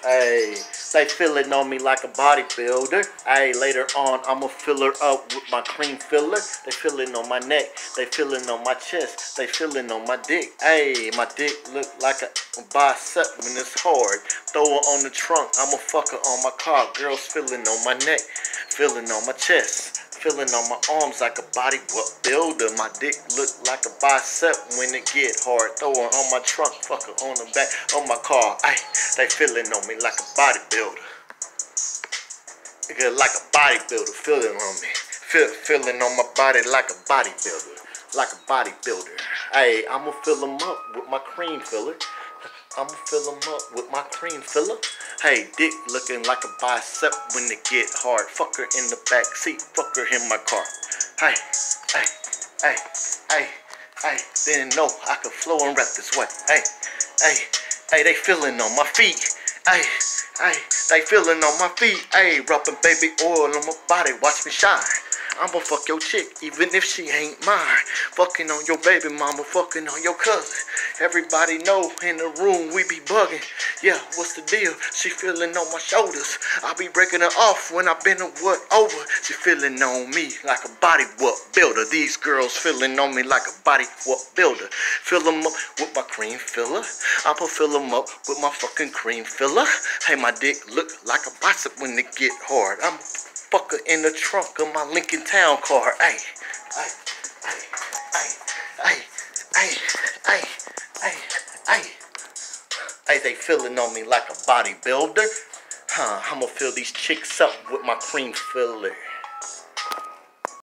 Hey, they feeling on me like a bodybuilder. Hey, later on, I'ma fill her up with my cream filler. They feeling on my neck, they feeling on my chest, they feeling on my dick. Hey, my dick look like a bicep when it's hard. Throw her on the trunk, I'ma fuck her on my car. Girls feeling on my neck, feeling on my chest. Feeling on my arms like a bodybuilder. My dick look like a bicep when it get hard. Throw her on my trunk, fuck her on the back of my car. Ay, they feeling on me like a bodybuilder. Nigga, like a bodybuilder, feeling on me. Feeling on my body like a bodybuilder. Like a bodybuilder. Hey, I'ma fill them up with my cream filler. I'ma fill them up with my cream filler. Hey, dick looking like a bicep when it get hard. Fuck her in the back seat, fuck her in my car. Hey, hey, hey, hey, hey. Didn't know I could flow and rap this way. Hey, hey, hey, they feeling on my feet. Hey, hey, they feeling on my feet. Hey, rubbing baby oil on my body, watch me shine. I'ma fuck your chick, even if she ain't mine. Fucking on your baby mama, fucking on your cousin. Everybody know in the room we be bugging. Yeah, what's the deal? She feeling on my shoulders. I be breaking her off when I been over. She feeling on me like a body builder. These girls feeling on me like a body builder. Fill them up with my cream filler. I'ma fill them up with my fucking cream filler. Hey, my dick look like a bicep when it get hard. I'm fucker in the trunk of my Lincoln Town car. Hey, hey, hey, hey, hey, hey, hey, hey, hey, they feeling on me like a bodybuilder. I'ma fill these chicks up with my cream filler.